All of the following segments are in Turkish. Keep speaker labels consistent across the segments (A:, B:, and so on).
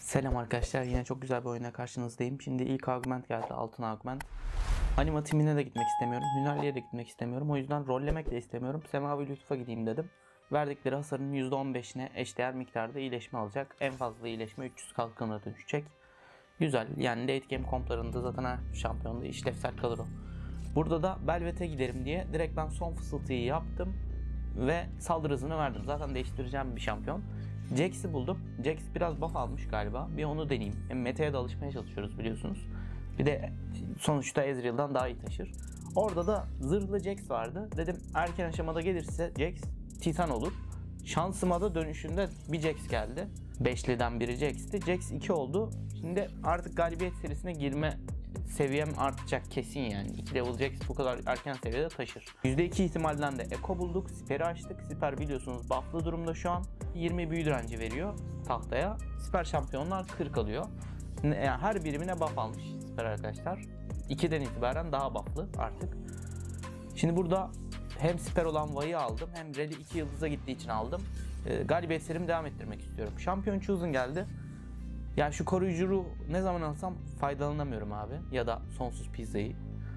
A: Selam arkadaşlar, yine çok güzel bir oyuna karşınızdayım. Şimdi ilk argüment geldi, altın argüment. Anima timine de gitmek istemiyorum, Hünerli'ye de gitmek istemiyorum. O yüzden rollemek de istemiyorum. Semavi Lütuf'a gideyim dedim. Verdikleri hasarın %15'ine eşdeğer miktarda iyileşme alacak. En fazla iyileşme 300 kalkanına dönüşecek. Güzel, yani late game komplarında zaten her şampiyonda işlevsel kalır o. Burada da Belvet'e giderim diye direkt ben son fısıltıyı yaptım ve saldırı hızını verdim. Zaten değiştireceğim bir şampiyon. Jax'i buldum. Jax biraz buff almış galiba. Bir onu deneyeyim. Hem meta'ya da alışmaya çalışıyoruz biliyorsunuz. Bir de sonuçta Ezreal'dan daha iyi taşır. Orada da zırhlı Jax vardı. Dedim erken aşamada gelirse Jax Titan olur. Şansıma da dönüşünde bir Jax geldi. Beşliden biri Jax'ti. Jax 2 oldu. Şimdi artık galibiyet serisine girme seviyem artacak kesin yani. 2 level Jax bu kadar erken seviyede taşır. %2 ihtimalden de Echo bulduk. Siper'i açtık. Siper biliyorsunuz buff'lı durumda şu an. 20 büyü direnci veriyor tahtaya. Siper şampiyonlar 40 alıyor. Yani her birimine buff almış Siper arkadaşlar. 2'den itibaren daha buff'lı artık. Şimdi burada hem siper olan Vay'ı aldım hem Rally 2 yıldıza gittiği için aldım. Galibiyet serimi devam ettirmek istiyorum. Şampiyon Chosen geldi. Yani şu koruyucu ruh ne zaman alsam faydalanamıyorum abi. Ya da sonsuz pizzayı.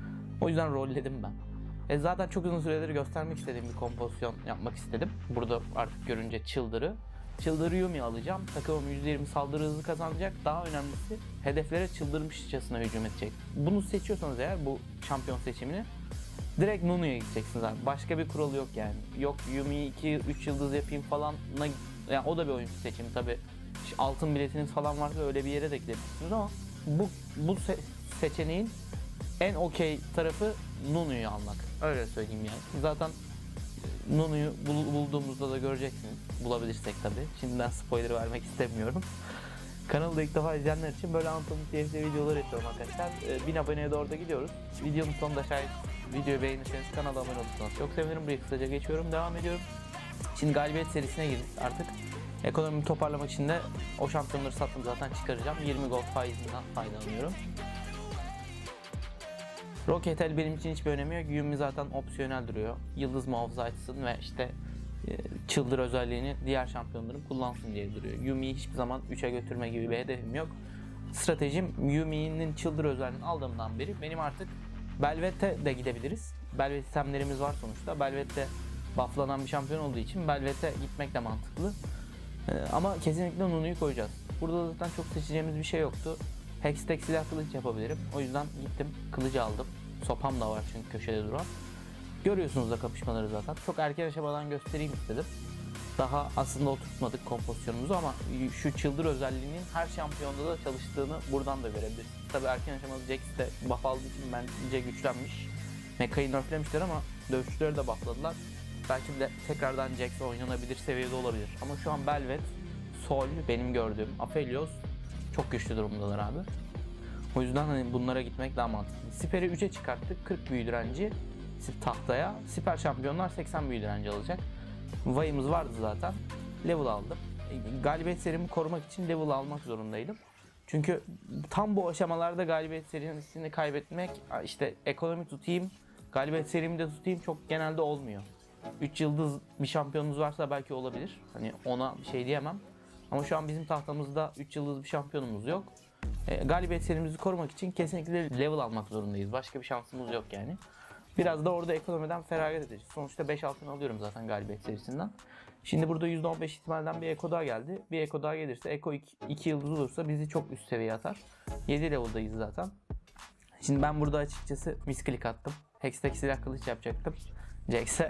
A: O yüzden rolledim ben. Zaten çok uzun süredir göstermek istediğim bir kompozisyon yapmak istedim. Burada artık görünce Çıldırı Yuumi alacağım. Takımım %20 saldırı hızı kazanacak. Daha önemlisi hedeflere çıldırmışçasına hücum edecek. Bunu seçiyorsanız eğer bu şampiyon seçimini direkt Nunu'ya gideceksiniz abi. Başka bir kuralı yok yani. Yok Yuumi'yi 2-3 yıldız yapayım falan. Yani o da bir oyuncu seçimi tabi. Altın biletiniz falan varsa öyle bir yere de gidebilirsiniz ama bu seçeneğin en okey tarafı Nunu'yu almak. Öyle söyleyeyim yani. Zaten Nunu'yu bulduğumuzda da göreceksiniz. Bulabilirsek tabi. Şimdiden spoiler vermek istemiyorum. Kanalı ilk defa izleyenler için böyle anlatımlı TFT videolar yapıyorum arkadaşlar. 1000 aboneye doğru da gidiyoruz. Videonun sonunda şayet videoyu beğenirseniz kanala abone olursanız çok sevinirim. Buraya kısaca geçiyorum. Devam ediyorum. Şimdi galibiyet serisine girdik artık. Ekonomimi toparlamak için de o şampiyonları sattım zaten çıkaracağım. 20 gold faizinden faydalanıyorum. Rocketel benim için hiçbir önemi yok. Yuumi zaten opsiyonel duruyor. Yıldız muhafızı açsın ve işte çıldır özelliğini diğer şampiyonlarım kullansın diye duruyor. Yuumi'yi hiçbir zaman 3'e götürme gibi bir hedefim yok. Stratejim Yuumi'nin çıldır özelliğini aldığımdan beri benim artık Belvet'e de gidebiliriz. Belvet itemlerimiz var sonuçta. Belvet'te bufflanan bir şampiyon olduğu için Belvet'e gitmek de mantıklı. Ama kesinlikle Nunu'yu koyacağız. Burada zaten çok seçeceğimiz bir şey yoktu. Hextech silah kılıç yapabilirim. O yüzden gittim kılıcı aldım. Sopam da var çünkü köşede duran. Görüyorsunuz da kapışmaları zaten. Çok erken aşamadan göstereyim istedim. Daha aslında oturtmadık kompozisyonumuzu ama şu çıldır özelliğinin her şampiyonda da çalıştığını buradan da görebilirsiniz. Tabi erken aşamada Jax de buff aldığı için bence güçlenmiş. Meka'yı nerflemişler ama dövüşçüleri de buffladılar. Belki de tekrardan Jax oynanabilir seviyede olabilir. Ama şu an Belvet, Sol, benim gördüğüm Aphelios çok güçlü durumdalar abi. O yüzden hani bunlara gitmek daha mantıklı. Siper'i 3'e çıkarttık. 40 büyü direnci tahtaya. Siper şampiyonlar 80 büyü direnci alacak. Vay'ımız vardı zaten. Level aldım. Galibiyet serimi korumak için level almak zorundaydım. Çünkü tam bu aşamalarda galibiyet serisini kaybetmek, işte ekonomi tutayım, galibiyet serimi de tutayım çok genelde olmuyor. 3 yıldız bir şampiyonunuz varsa belki olabilir. Hani ona bir şey diyemem. Ama şu an bizim tahtamızda 3 yıldız bir şampiyonumuz yok. Galibiyet serimizi korumak için kesinlikle level almak zorundayız. Başka bir şansımız yok yani. Biraz da orada ekonomiden feragat edeceğiz. Sonuçta 5 altın alıyorum zaten galibiyet serisinden. Şimdi burada %15 ihtimalden bir Eko daha geldi. Bir Eko daha gelirse, Eko 2 yıldız olursa bizi çok üst seviyeye atar. 7 level'dayız zaten. Şimdi ben burada açıkçası misklik attım. Hextech silah kılıç yapacaktım Jax'e.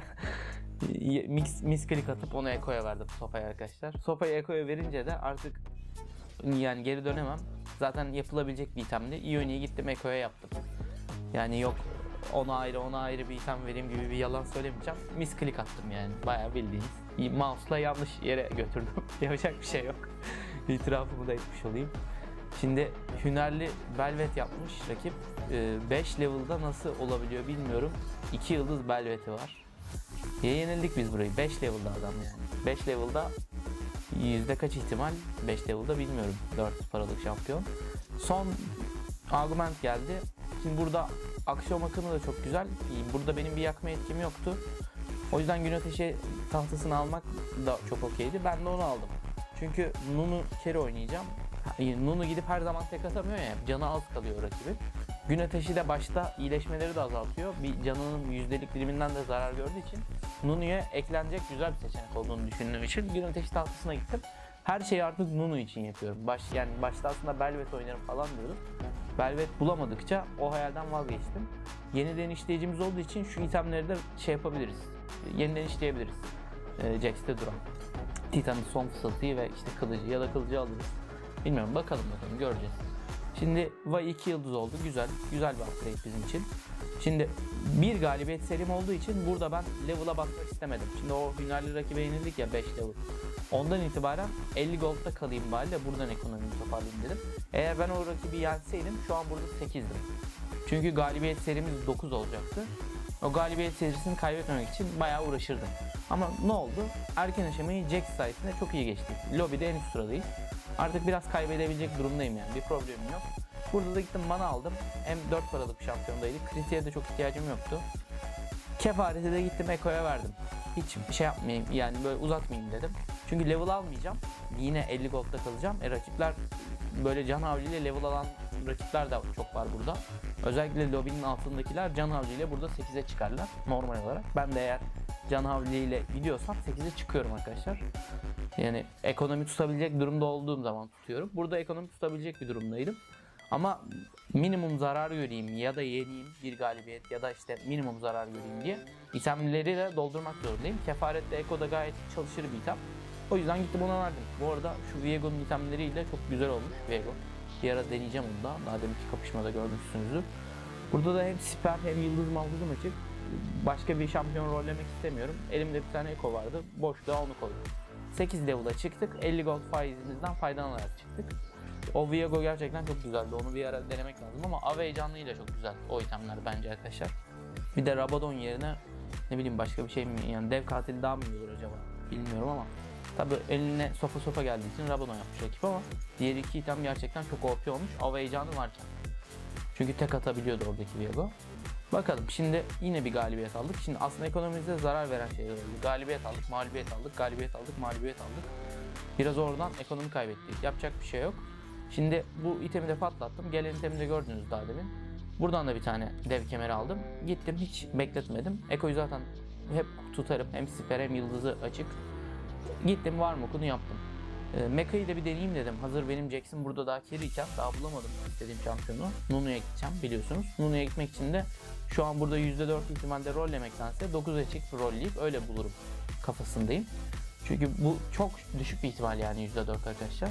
A: misklik atıp onu Eko'ya verdim, Sopa'ya arkadaşlar. Sopa'yı Eko'ya verince de artık yani geri dönemem. Zaten yapılabilecek bir itemdi. Ioni'yi gittim Eko'ya yaptım. Yani yok ona ayrı bir item vereyim gibi bir yalan söylemeyeceğim. Misklik attım yani. Bayağı bildiğiniz. Mouse'la yanlış yere götürdüm. Yapacak bir şey yok. İtirafımı da etmiş olayım. Şimdi Hünerli Belvet yapmış rakip. 5 level'da nasıl olabiliyor bilmiyorum. 2 yıldız Belvet'i var. Yenildik biz burayı. 5 level'da adam yani. 5 level'da yüzde kaç ihtimal? 5 level'da bilmiyorum. 4 paralık şampiyon. Son argüment geldi. Şimdi burada aksiyon akımı da çok güzel. Burada benim bir yakma etkim yoktu. O yüzden gün ateşi tahtasını almak da çok okeydi. Ben de onu aldım. Çünkü Nunu carry oynayacağım. Nunu gidip her zaman tek atamıyor ya. Canı az kalıyor rakibin. Gün Ateşi de başta iyileşmeleri de azaltıyor. Bir canının yüzdelik diliminden de zarar gördüğü için Nunu'ya eklenecek güzel bir seçenek olduğunu düşündüğüm için Gün Ateşi tahtasına gittim. Her şeyi artık Nunu için yapıyorum. Yani başta aslında Belvet oynarım falan diyordum. Belvet bulamadıkça o hayalden vazgeçtim. Yeniden işleyicimiz olduğu için şu itemleri de şey yapabiliriz. Yeniden işleyebiliriz. Jax'te duran. Titan'ın son fısıltıyı ve işte kılıcı ya da kılıcı alırız. Bilmiyorum, bakalım göreceğiz. Şimdi Vay 2 yıldız oldu. Güzel bir upgrade bizim için. Şimdi bir galibiyet serim olduğu için burada ben level'a basmak istemedim. Şimdi o hünerli rakibe yenildik ya 5 level. Ondan itibaren 50 gold'da kalayım bari de buradan ekonomimi toparlayayım dedim. Eğer ben o rakibi yenseydim şu an burada 8'dim. Çünkü galibiyet serimiz 9 olacaktı. O galibiyet serisini kaybetmemek için bayağı uğraşırdım. Ama ne oldu? Erken aşamayı Jax sayesinde çok iyi geçtik. Lobide en üst sıradayız. Artık biraz kaybedebilecek durumdayım yani. Bir problemim yok. Burada da gittim mana aldım. Hem 4 paralık bir şampiyondaydık. Kritiğe de çok ihtiyacım yoktu. Kefarete de gittim Eko'ya verdim. Hiç şey yapmayayım yani böyle uzatmayayım dedim. Çünkü level almayacağım. Yine 50 gold'da kalacağım. Rakipler böyle can havliyle level alan rakipler de çok var burada. Özellikle lobinin altındakiler can havliyle burada 8'e çıkarlar normal olarak. Ben de eğer can havliyle gidiyorsam 8'e çıkıyorum arkadaşlar. Yani ekonomi tutabilecek durumda olduğum zaman tutuyorum. Burada ekonomi tutabilecek bir durumdaydım. Ama minimum zarar göreyim ya da yeneyim bir galibiyet ya da işte minimum zarar göreyim diye itemleri de doldurmak zorundayım. Kefarette Eko da gayet çalışır bir item. O yüzden gittim ona verdim. Bu arada şu Viego'nun itemleriyle çok güzel olmuş Viego. Bir ara deneyeceğim onu da. Daha deminki kapışmada görmüşsünüzdür. Burada da hem siper hem yıldız maldızım açık. Başka bir şampiyon rollemek istemiyorum. Elimde bir tane Eko vardı. Boşluğa onu koydum. 8 level'a çıktık. 50 gold faizimizden faydalanarak çıktık. O Viego gerçekten çok güzeldi. Onu bir ara denemek lazım ama av heyecanlığıyla çok güzel o itemler bence arkadaşlar. Bir de Rabadon yerine ne bileyim başka bir şey mi yani dev katili daha mı iyi olur acaba bilmiyorum ama tabi eline sopa geldiği için Rabadon yapmış rakip ama diğer iki item gerçekten çok OP olmuş av heyecanı varken. Çünkü tek atabiliyordu oradaki Viego. Bakalım şimdi yine bir galibiyet aldık. Şimdi aslında ekonomimize zarar veren şeyler oldu. Galibiyet aldık, mağlubiyet aldık, galibiyet aldık, mağlubiyet aldık. Biraz oradan ekonomi kaybettik. Yapacak bir şey yok. Şimdi bu itemi de patlattım. Gelen itemi de gördünüz daha demin. Buradan da bir tane dev kemeri aldım. Gittim hiç bekletmedim. Eko'yu zaten hep tutarım. Hem siper hem yıldızı açık. Gittim var mı okunu yaptım. Meka'yı da bir deneyeyim dedim. Hazır benim Jax'im burada daha carry'ken daha bulamadım istediğim şampiyonu. Nunu'ya gideceğim biliyorsunuz. Nunu'ya gitmek için de şu an burada %4 ihtimalle rollemektense 9'a çıkıp rolleyip öyle bulurum kafasındayım. Çünkü bu çok düşük bir ihtimal yani %4 arkadaşlar.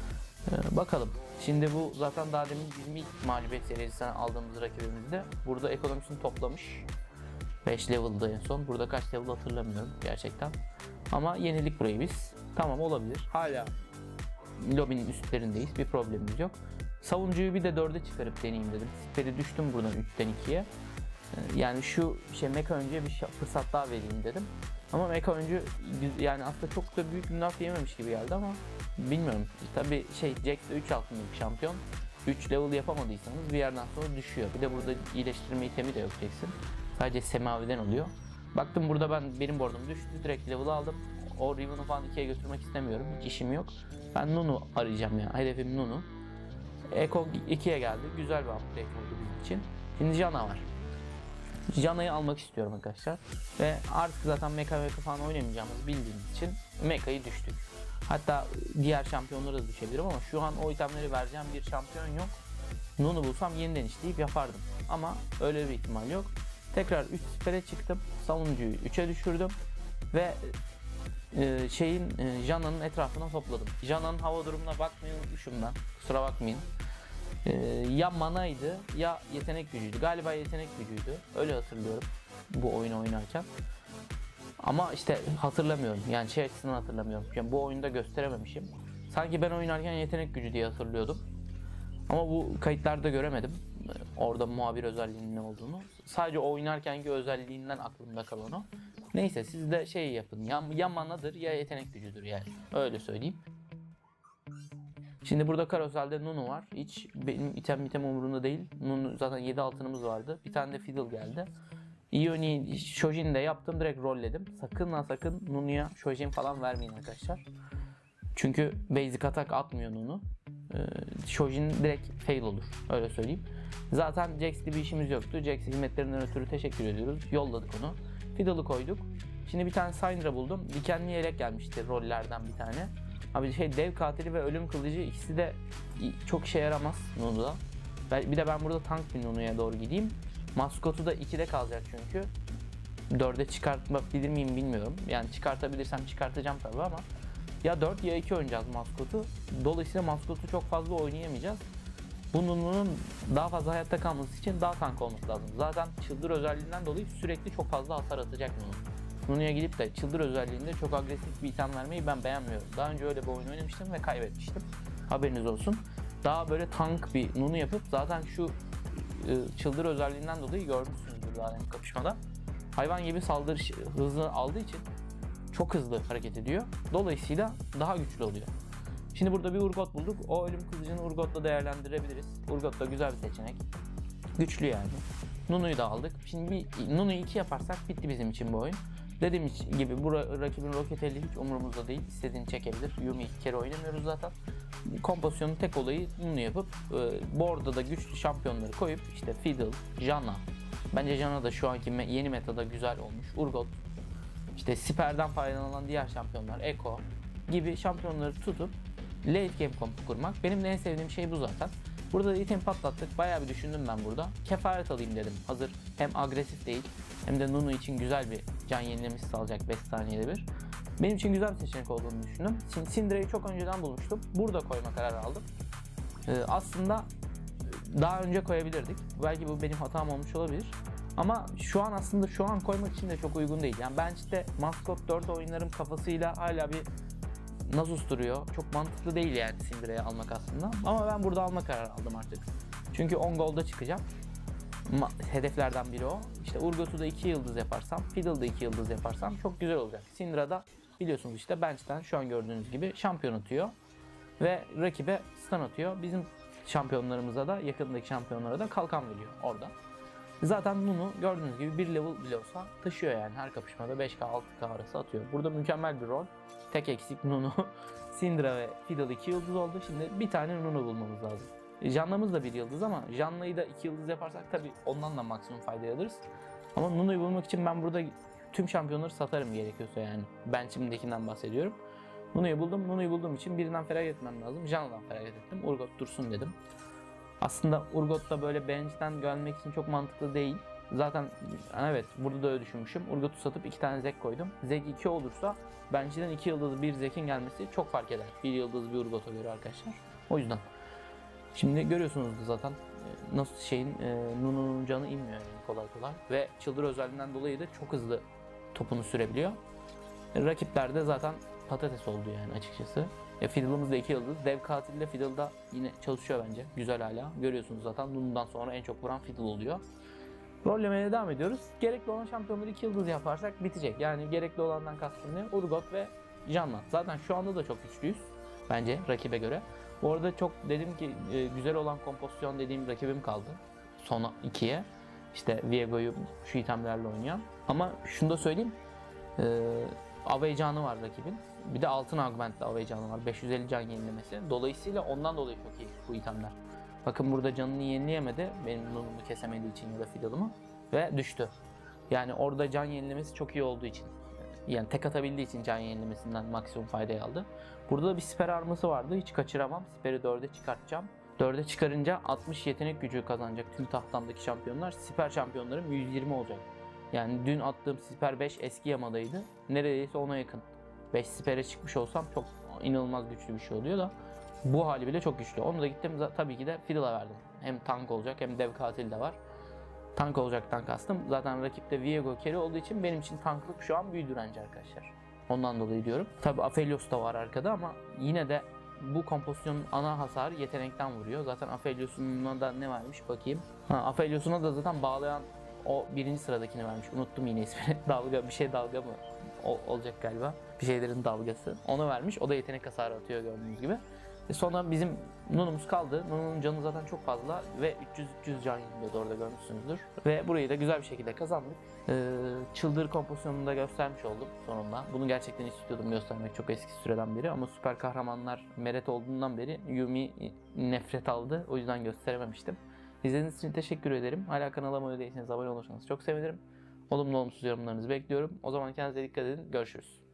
A: Bakalım. Şimdi bu zaten daha demin bizim ilk mağlubiyet serisinden aldığımız rakibimizde burada ekonomisini toplamış. 5 level'da en son. Burada kaç level hatırlamıyorum gerçekten. Ama yenilik burayı biz. Tamam olabilir. Hala lobinin üstlerindeyiz. Bir problemimiz yok. Savunucuyu bir de 4'e çıkarıp deneyeyim dedim. Siperi düştüm buradan 3'ten 2'ye. Yani şu Mecha önce bir fırsat daha vereyim dedim. Ama Mecha önce yani aslında çok da büyük bir laf yememiş gibi geldi ama bilmiyorum. Tabi Jax 3 altınlık şampiyon. 3 level yapamadıysanız bir yerden sonra düşüyor. Bir de burada iyileştirme itemi de yok Jax'in. Sadece semaviden oluyor. Baktım burada benim board'um düştü. Direkt level aldım. O Riven'ı falan 2'ye götürmek istemiyorum. Hiç işim yok. Ben Nunu arayacağım ya. Hedefim Nunu. Eko 2'ye geldi. Güzel bir upgrade oldu bizim için. Şimdi Janna var. Janna'yı almak istiyorum arkadaşlar. Ve artık zaten Mecha falan oynamayacağımızı bildiğimiz için Mecha'yı düştük. Hatta diğer şampiyonlara da düşebilirim ama şu an o itemleri vereceğim bir şampiyon yok. Nunu bulsam yeniden işleyip yapardım. Ama öyle bir ihtimal yok. Tekrar 3 sipere çıktım. Savunucuyu 3'e düşürdüm. Ve Janna'nın etrafına topladım. Janna'nın hava durumuna bakmayı unutmuşum ben. Kusura bakmayın. Ya manaydı ya yetenek gücüydü. Galiba yetenek gücüydü. Öyle hatırlıyorum bu oyunu oynarken. Ama işte hatırlamıyorum. Yani açısından hatırlamıyorum. Yani bu oyunda gösterememişim. Sanki ben oynarken yetenek gücü diye hatırlıyordum. Ama bu kayıtlarda göremedim. Orada muhabir özelliğinin ne olduğunu. Sadece oynarkenki özelliğinden aklımda kalan o. Neyse siz de yapın. Ya manadır ya yetenek gücüdür yani. Öyle söyleyeyim. Şimdi burada Carousel'de Nunu var. Hiç benim item umurumda değil. Nunu zaten 7 altınımız vardı. Bir tane de Fiddle geldi. Ioni, Shojin de yaptım. Direkt rolledim. Sakın Nunu'ya Shojin falan vermeyin arkadaşlar. Çünkü basic atak atmıyor Nunu. Shojin direkt fail olur. Öyle söyleyeyim. Zaten Jax'li bir işimiz yoktu. Jax hizmetlerinden ötürü teşekkür ediyoruz. Yolladık onu. Fiddle'ı koyduk. Şimdi bir tane Syndra buldum. Dikenli yelek gelmişti rollerden bir tane. Abi dev katili ve ölüm kılıcı ikisi de çok işe yaramaz Nunu'da. Bir de ben burada tank bir Nunu'ya doğru gideyim. Maskotu da 2'de kalacak çünkü. 4'e çıkartabilir miyim bilmiyorum. Yani çıkartabilirsem çıkartacağım tabii ama ya 4 ya 2 oynayacağız maskotu. Dolayısıyla maskotu çok fazla oynayamayacağız. Bu Nunu'nun daha fazla hayatta kalması için daha tank olması lazım. Zaten çıldır özelliğinden dolayı sürekli çok fazla hasar atacak Nunu. Nunu'ya gidip de çıldır özelliğinde çok agresif bir item vermeyi ben beğenmiyorum. Daha önce öyle bir oyun oynamıştım ve kaybetmiştim. Haberiniz olsun. Daha böyle tank bir Nunu yapıp zaten şu çıldır özelliğinden dolayı görmüşsünüzdür daha önce kapışmada. Hayvan gibi saldırı hızını aldığı için çok hızlı hareket ediyor. Dolayısıyla daha güçlü oluyor. Şimdi burada bir Urgot bulduk. O ölüm kılıcını Urgot'la değerlendirebiliriz. Urgot da güzel bir seçenek. Güçlü yani. Nunu'yu da aldık. Şimdi bir Nunu'yu 2 yaparsak bitti bizim için bu oyun. Dediğim gibi bu rakibin Rocketell'i hiç umurumuzda değil. İstediğini çekebilir. Yumi 2 kere oynamıyoruz zaten. Kompozisyonun tek olayı Nunu yapıp board'da da güçlü şampiyonları koyup işte Fiddle, Janna. Bence Janna da şu anki yeni metada güzel olmuş. Urgot, işte Siper'den faydalanan diğer şampiyonlar, Echo gibi şampiyonları tutup late game kompu kurmak. Benim de en sevdiğim şey bu zaten. Burada da item patlattık. Bayağı bir düşündüm ben burada. Kefaret alayım dedim. Hazır hem agresif değil hem de Nunu için güzel bir can yenilemesi sağlayacak 5 saniyede bir. Benim için güzel bir seçenek olduğunu düşündüm. Şimdi Syndra'yı çok önceden bulmuştum. Burada koyma kararı aldım. Aslında daha önce koyabilirdik. Belki bu benim hatam olmuş olabilir. Ama şu an koymak için de çok uygun değil. Yani ben işte Maskot 4 oyunlarım kafasıyla hala bir Nasus duruyor. Çok mantıklı değil yani Syndra'yı almak aslında. Ama ben burada alma kararı aldım artık. Çünkü 10 golda çıkacağım. Hedeflerden biri o. İşte Urgot'u da 2 yıldız yaparsam, Fiddle'da 2 yıldız yaparsam çok güzel olacak. Syndra'da biliyorsunuz işte bench'ten şu an gördüğünüz gibi şampiyon atıyor. Ve rakibe stun atıyor. Bizim şampiyonlarımıza da, yakındaki şampiyonlara da kalkan veriyor orada. Zaten Nunu gördüğünüz gibi bir level bile olsa taşıyor yani her kapışmada 5k 6k arası atıyor. Burada mükemmel bir rol. Tek eksik Nunu. Syndra ve Fiddle 2 yıldız oldu. Şimdi bir tane Nunu bulmamız lazım. Janna'mız da 1 yıldız ama Janna'yı da 2 yıldız yaparsak tabii ondan da maksimum fayda alırız. Ama Nunu'yu bulmak için ben burada tüm şampiyonları satarım gerekiyorsa yani. Ben şimdikinden bahsediyorum. Nunu'yu buldum. Nunu'yu bulduğum için birinden feragat etmem lazım. Janna'dan feragat ettim. Urgot dursun dedim. Aslında Urgot da böyle bench'ten gelmek için çok mantıklı değil. Zaten evet burada da öyle düşünmüşüm. Urgot'u satıp 2 tane Zek koydum. Zek 2 olursa bench'den 2 yıldızlı bir Zek'in gelmesi çok fark eder. 1 yıldızlı bir Urgot'a göre arkadaşlar. O yüzden. Şimdi görüyorsunuz zaten nasıl Nunu'nun canı inmiyor yani kolay kolay. Ve çıldır özelliğinden dolayı da çok hızlı topunu sürebiliyor. Rakipler de zaten patates oldu yani açıkçası. Fiddle'ımız da 2 yıldız. Dev katil de Fiddle'da yine çalışıyor bence. Güzel hala. Görüyorsunuz zaten Nunu'dan sonra en çok vuran Fiddle oluyor. Rollemeye devam ediyoruz. Gerekli olan şampiyonları 2 yıldız yaparsak bitecek. Yani gerekli olandan kastım ne? Urgot ve Janna. Zaten şu anda da çok güçlüyüz. Bence rakibe göre. Bu arada çok dedim ki güzel olan kompozisyon dediğim rakibim kaldı. Son 2'ye. İşte Viego'yu şu itemlerle oynayan. Ama şunu da söyleyeyim. Aveycanı var rakibin. Bir de altın augmentli Aveycanı var. 550 can yenilemesi. Dolayısıyla ondan dolayı çok iyi bu itemler. Bakın burada canını yenileyemedi. Benim Nunu'mu kesemediği için ya da Fiddle'ımı. Ve düştü. Yani orada can yenilemesi çok iyi olduğu için. Yani tek atabildiği için can yenilemesinden maksimum faydayı aldı. Burada da bir siper arması vardı. Hiç kaçıramam. Siperi 4'e çıkartacağım. 4'e çıkarınca 60 yetenek gücü kazanacak tüm tahtamdaki şampiyonlar. Siper şampiyonlarım 120 olacak. Yani dün attığım Siper 5 eski yamadaydı. Neredeyse ona yakın. 5 Siper'e çıkmış olsam çok inanılmaz güçlü bir şey oluyor da bu hali bile çok güçlü. Onu da gittim tabii ki de Fiddle'a verdim. Hem tank olacak hem dev katil de var. Tank olacaktan kastım. Zaten rakipte Viego carry olduğu için benim için tanklık şu an büyü direnci arkadaşlar. Ondan dolayı diyorum. Tabii Aphelios da var arkada ama yine de bu kompozisyonun ana hasarı yetenekten vuruyor. Zaten Aphelios'una da ne vermiş bakayım. Aphelios'una da zaten bağlayan o birinci sıradakini vermiş. Unuttum yine ismini. Dalga mı olacak galiba. Bir şeylerin dalgası. Onu vermiş. O da yetenek hasarı atıyor gördüğünüz gibi. Sonra bizim Nunu'muz kaldı. Nunu'nun canı zaten çok fazla ve 300 can yeniliyordu, orada görmüşsünüzdür. Ve burayı da güzel bir şekilde kazandık. Çıldır kompozisyonunu da göstermiş oldum sonunda. Bunu gerçekten istiyordum göstermek çok eski süreden beri ama süper kahramanlar meret olduğundan beri Yumi nefret aldı. O yüzden gösterememiştim. İzlediğiniz için teşekkür ederim. Hala kanalıma abone değilseniz abone olursanız çok sevinirim. Olumlu olumsuz yorumlarınızı bekliyorum. O zaman kendinize dikkat edin. Görüşürüz.